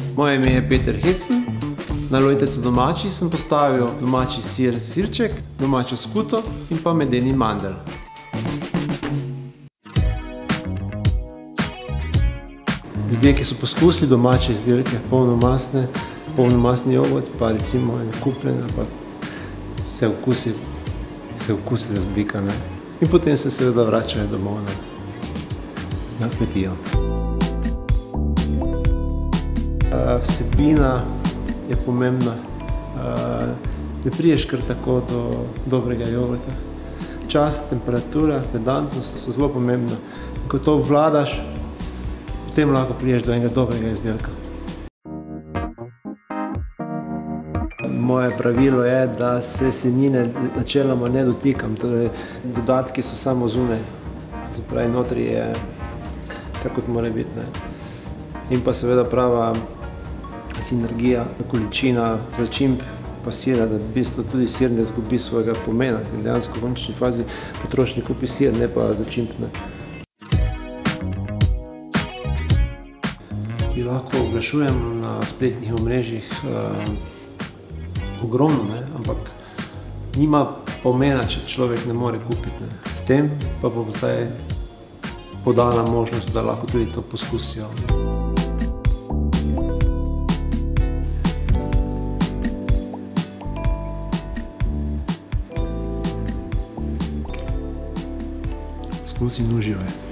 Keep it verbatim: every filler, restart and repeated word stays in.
Moje ime je Peter Hecen. Na lojnico domači sem postavil domači sir sirček, domačo skuto in pa medeni mandel. Ljudje, ki so poskusili domače izdelke, polnomasne, polnomasni jogurt, pa recimo kupljene, pa se vkusi, se vkusi razlika, ne. In potem se seveda vračajo domov na, na kmetijo. Vsebina je pomembna. Ne prideš kar tako do dobrega jogurta. Čas, temperatura, pedantnost so zelo pomembna. Ko to obvladaš, potem lahko prideš do enega dobrega izdelka. Moje pravilo je, da se senine načeloma ne dotikam, torej dodatki so samo zunaj. Se pravi, notri je tako, kot mora biti, ne. In pa seveda prava sinergija, količina začimb pa sira, da v bistvu tudi sir ne izgubi svojega pomena. In dejansko v končni fazi potrošnik kupi sir, ne pa začimb, ne. Bi lahko oglašujem na spletnih omrežjih ogromno, ne, ampak nima pomena, če človek ne more kupiti, ne. S tem pa bo zdaj podana možnost, da lahko tudi to poskusijo. Skusi in uživaj.